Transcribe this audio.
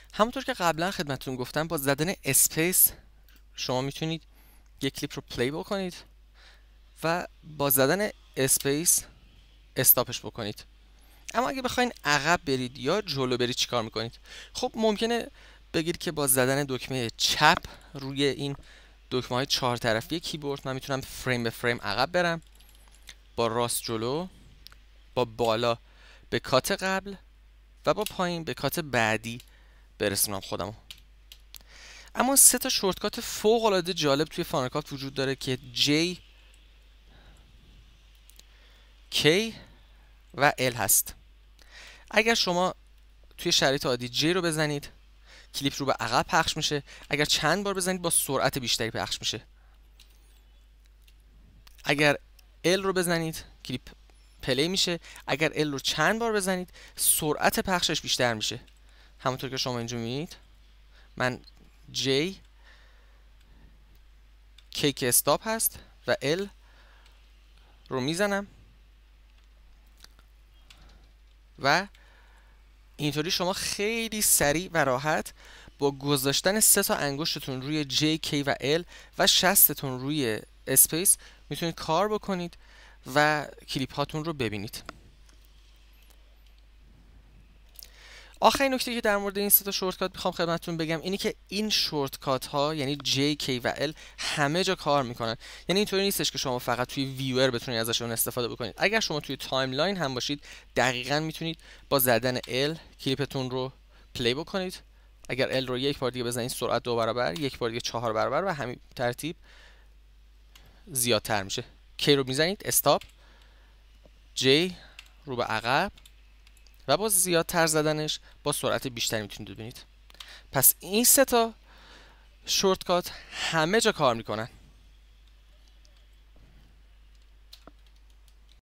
همونطور که قبلا خدمتتون گفتم با زدن اسپیس شما میتونید یک کلیپ رو پلی بکنید و با زدن اسپیس استاپش بکنید. اما اگه بخواین عقب برید یا جلو برید چیکار میکنید؟ خب ممکنه بگید که با زدن دکمه چپ روی این دکمه های 4 طرفی کیبورد من میتونم فریم به فریم عقب برم، با راست جلو، با بالا به کات قبل و با پایین به کات بعدی برسونم خودمو. اما 3 تا شورتکات فوق العاده جالب توی فانال کات وجود داره که J، K و L هست. اگر شما توی شرایط عادی J رو بزنید کلیپ رو به عقب پخش میشه، اگر چند بار بزنید با سرعت بیشتری پخش میشه. اگر L رو بزنید کلیپ پلی میشه، اگر L رو چند بار بزنید سرعت پخشش بیشتر میشه. همونطور که شما اینجا میبینید من J K که استاپ هست و L رو میزنم و اینطوری شما خیلی سریع و راحت با گذاشتن 3 تا انگشتتون روی J، K و L و شستتون روی اسپیس میتونید کار بکنید و کلیپ هاتون رو ببینید. آخرین نکته که در مورد این 3 تا شورتکات میخوام خدمتتون بگم اینی که این شورتکات ها یعنی J، K و L همه جا کار میکنن. یعنی اینطوری نیستش که شما فقط توی ویور بتونید ازشون استفاده بکنید. اگر شما توی تایملاین هم باشید دقیقاً میتونید با زدن L کلیپتون رو پلی بکنید. اگر L رو یک بار دیگه بزنید سرعت 2 برابر، یک بار دیگه 4 برابر و همین ترتیب زیادتر میشه. K رو میزنید استاپ، J رو به عقب و با زیادتر زدنش با سرعت بیشتری میتونید ببینید. پس این 3 تا شورتکات همه جا کار میکنن.